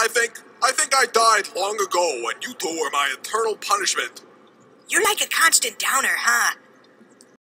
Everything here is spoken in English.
I think? I think I died long ago, and you two were my eternal punishment. You're like a constant downer, huh?